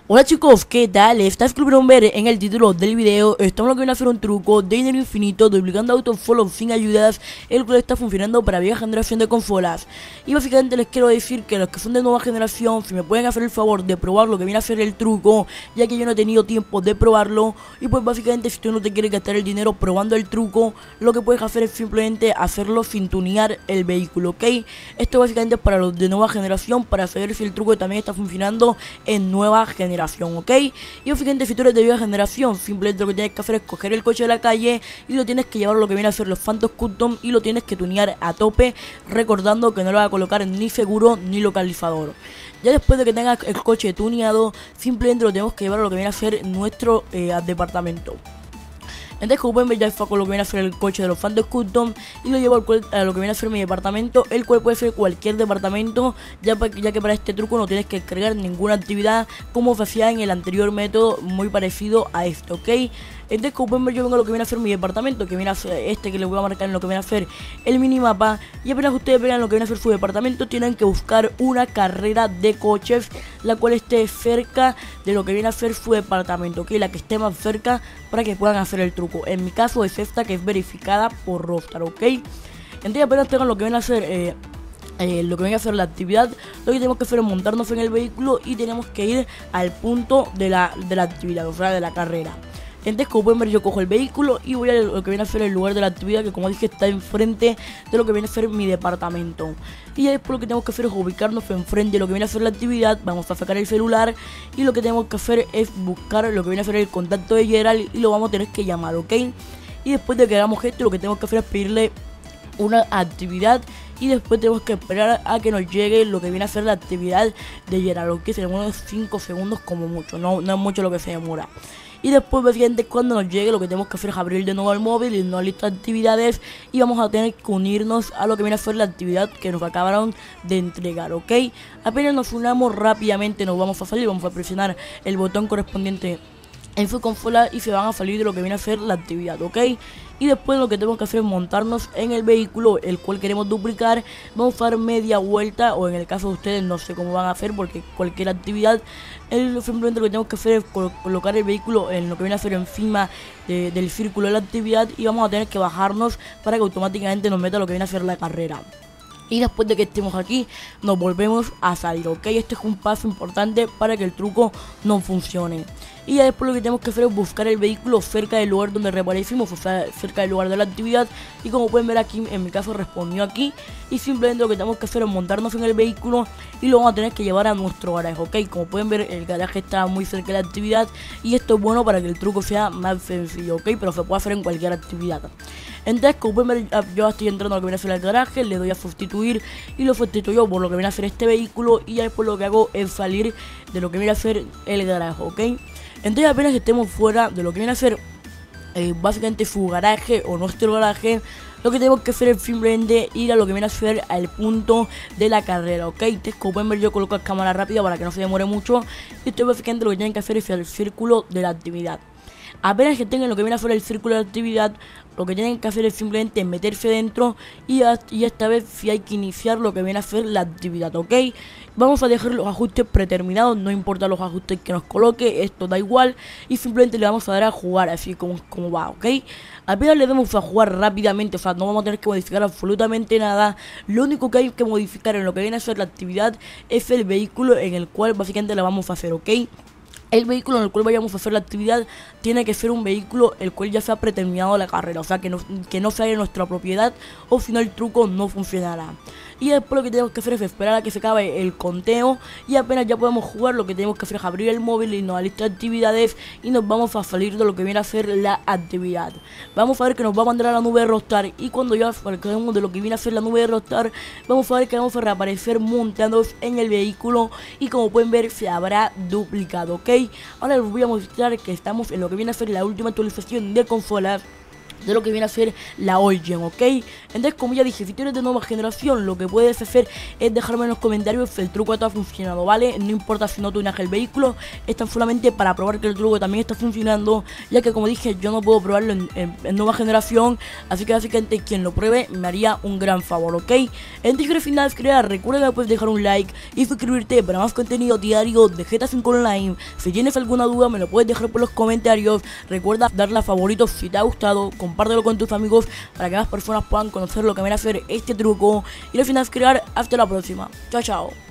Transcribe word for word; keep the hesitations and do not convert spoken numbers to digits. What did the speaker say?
Hola chicos, ¿qué tal? Estás que pudieron ver en el título del video. Estamos lo que viene a hacer un truco de dinero infinito duplicando autofollow sin ayudas, el cual está funcionando para vieja generación de consolas. Y básicamente les quiero decir que los que son de nueva generación, si me pueden hacer el favor de probar lo que viene a hacer el truco, ya que yo no he tenido tiempo de probarlo. Y pues básicamente si tú no te quieres gastar el dinero probando el truco, lo que puedes hacer es simplemente hacerlo sin tunear el vehículo, ¿ok? Esto básicamente es para los de nueva generación, para saber si el truco también está funcionando en nueva generación, ¿ok? Y básicamente si tú eres de vieja generación, simplemente lo que tienes que hacer es coger el coche de la calle y lo tienes que llevar a lo que viene a ser los Phantom Custom y lo tienes que tunear a tope, recordando que no lo vas a colocar ni seguro ni localizador. Ya después de que tengas el coche tuneado, simplemente lo tenemos que llevar a lo que viene a ser nuestro eh, departamento. Entonces, como pueden ver, ya saco lo que viene a ser el coche de los Phantom Custom y lo llevo al cual, a lo que viene a ser mi departamento, el cual puede ser cualquier departamento, ya, ya que para este truco no tienes que cargar ninguna actividad como se hacía en el anterior método, muy parecido a esto, ¿ok? Entonces, como pueden ver, yo vengo a lo que viene a ser mi departamento, que viene a ser este que les voy a marcar en lo que viene a ser el minimapa. Y apenas ustedes vean lo que viene a ser su departamento, tienen que buscar una carrera de coches, la cual esté cerca de lo que viene a ser su departamento, ¿ok? La que esté más cerca para que puedan hacer el truco. En mi caso es esta, que es verificada por Rockstar, ¿ok? Entonces, apenas tengan lo que viene a ser... Eh, Eh, lo que venga a hacer la actividad, lo que tenemos que hacer es montarnos en el vehículo y tenemos que ir al punto de la, de la actividad, o sea, de la carrera. Entonces, como pueden ver, yo cojo el vehículo y voy a lo que viene a ser el lugar de la actividad, que como dije está enfrente de lo que viene a ser mi departamento. Y ya después lo que tenemos que hacer es ubicarnos enfrente de lo que viene a ser la actividad. Vamos a sacar el celular y lo que tenemos que hacer es buscar lo que viene a ser el contacto de Gerald y lo vamos a tener que llamar, ¿ok? Y después de que hagamos esto, lo que tenemos que hacer es pedirle una actividad y después tenemos que esperar a que nos llegue lo que viene a ser la actividad de Gerald, que se demora unos cinco segundos como mucho, no, no es mucho lo que se demora. Y después básicamente cuando nos llegue lo que tenemos que hacer es abrir de nuevo el móvil y no lista de actividades y vamos a tener que unirnos a lo que viene a ser la actividad que nos acabaron de entregar, ¿ok? Apenas nos unamos rápidamente nos vamos a salir, vamos a presionar el botón correspondiente en su consola y se van a salir de lo que viene a ser la actividad, ¿ok? Y después lo que tenemos que hacer es montarnos en el vehículo el cual queremos duplicar. Vamos a dar media vuelta, o en el caso de ustedes no sé cómo van a hacer porque cualquier actividad, el, simplemente lo que tenemos que hacer es colocar el vehículo en lo que viene a ser encima de, del círculo de la actividad y vamos a tener que bajarnos para que automáticamente nos meta lo que viene a ser la carrera. Y después de que estemos aquí, nos volvemos a salir, ¿ok? Este es un paso importante para que el truco no funcione. Y ya después lo que tenemos que hacer es buscar el vehículo cerca del lugar donde reaparecimos, o sea, cerca del lugar de la actividad. Y como pueden ver aquí, en mi caso respondió aquí. Y simplemente lo que tenemos que hacer es montarnos en el vehículo y lo vamos a tener que llevar a nuestro garaje, ¿ok? Como pueden ver, el garaje está muy cerca de la actividad y esto es bueno para que el truco sea más sencillo, ¿ok? Pero se puede hacer en cualquier actividad. Entonces, como pueden ver, yo estoy entrando a lo que viene a ser el garaje, le doy a sustituir y lo sustituyo por lo que viene a ser este vehículo y ya después lo que hago es salir de lo que viene a ser el garaje, ¿ok? Entonces apenas estemos fuera de lo que viene a ser eh, básicamente su garaje o nuestro garaje, lo que tenemos que hacer es simplemente ir a lo que viene a ser al punto de la carrera, ¿ok? Entonces, como pueden ver, yo coloco la cámara rápida para que no se demore mucho. Y esto básicamente lo que tienen que hacer es el círculo de la actividad. Apenas que tengan lo que viene a ser el círculo de actividad, lo que tienen que hacer es simplemente meterse dentro y, y esta vez si hay que iniciar lo que viene a ser la actividad, ¿ok? Vamos a dejar los ajustes predeterminados, no importa los ajustes que nos coloque, esto da igual. Y simplemente le vamos a dar a jugar así como, como va, ¿ok? Apenas le damos a jugar rápidamente, o sea, no vamos a tener que modificar absolutamente nada. Lo único que hay que modificar en lo que viene a ser la actividad es el vehículo en el cual básicamente la vamos a hacer, ¿ok? El vehículo en el cual vayamos a hacer la actividad tiene que ser un vehículo el cual ya se ha predeterminado la carrera, o sea que no, que no sea de nuestra propiedad, o si no el truco no funcionará. Y después lo que tenemos que hacer es esperar a que se acabe el conteo y apenas ya podemos jugar, lo que tenemos que hacer es abrir el móvil y nos a la lista de actividades y nos vamos a salir de lo que viene a ser la actividad. Vamos a ver que nos va a mandar a la nube de Rockstar y cuando ya salgamos de lo que viene a ser la nube de Rockstar, vamos a ver que vamos a reaparecer montados en el vehículo y como pueden ver se habrá duplicado, ¿ok? Ahora les voy a mostrar que estamos en lo que viene a ser la última actualización de consolas. de lo que viene a ser la old gen, ¿ok? Entonces, como ya dije, si tú eres de nueva generación, lo que puedes hacer es dejarme en los comentarios si el truco está funcionando, ¿vale? No importa si no tuneas el vehículo, es tan solamente para probar que el truco también está funcionando, ya que como dije, yo no puedo probarlo en, en, en nueva generación, así que básicamente quien lo pruebe me haría un gran favor, ¿ok? Antes de final, crear, recuerda que puedes dejar un like y suscribirte para más contenido diario de G T A cinco Online. Si tienes alguna duda, me lo puedes dejar por los comentarios. Recuerda darle a favoritos si te ha gustado, compártelo con tus amigos para que más personas puedan conocer lo que viene a hacer este truco. Y al final crear, hasta la próxima. Chao, chao.